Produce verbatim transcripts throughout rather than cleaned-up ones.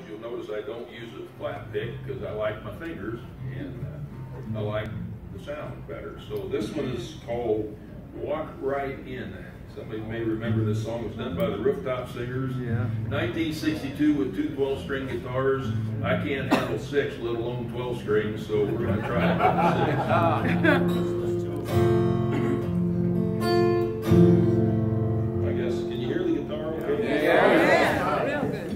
you'll notice I don't use a flat pick because I like my fingers and uh, I like the sound better. So this one is called Walk Right In. Somebody may remember this song. It was done by the Rooftop Singers. Yeah. nineteen sixty-two with two twelve string guitars. I can't handle six, let alone twelve strings, so we're going to try it with six. I guess, can you hear the guitar okay? Yeah. Yeah. Real good.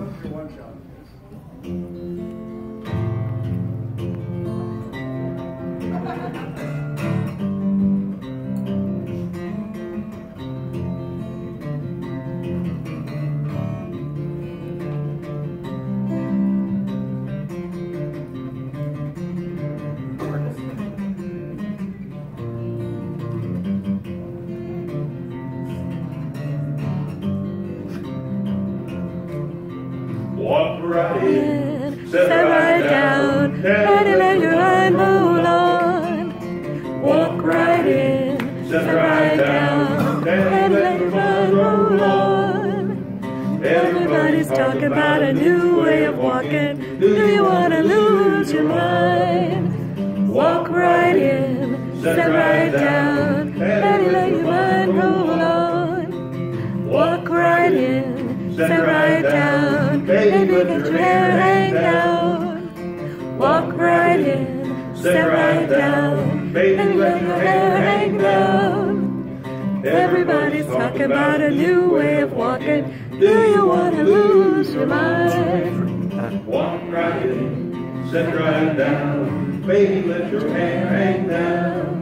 Walk right in, sit right down, Daddy, let your mind roll on. Walk right in, sit right down, Daddy, let your mind roll on. Everybody's talking about a new way of walking. Do you want to lose your mind? Walk right in, sit right down, Daddy, let your mind roll on. Walk right in, sit right down, baby, let your hair hang down. Walk right in, sit right down, baby, let your hair hang down. Everybody's talking about a new way of walking. Do you want to lose your mind? Walk right in, sit right down, baby, let your hair hang down.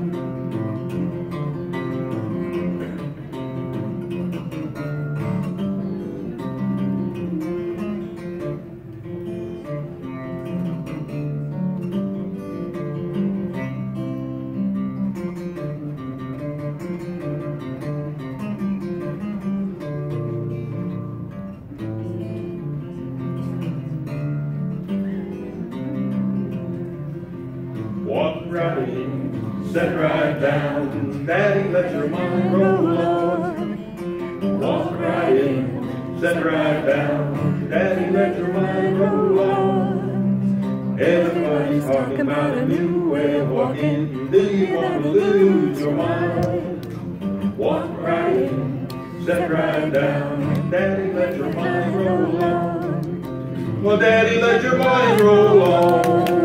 Walk right in, sit right down, Daddy, let your mind roll on. Walk right in, sit right down, Daddy, let your mind roll on. Everybody's talking about a new way of walking. Do you want to lose your mind? Walk right in, sit right down, Daddy, let your mind roll on. Well, Daddy, let your mind roll on.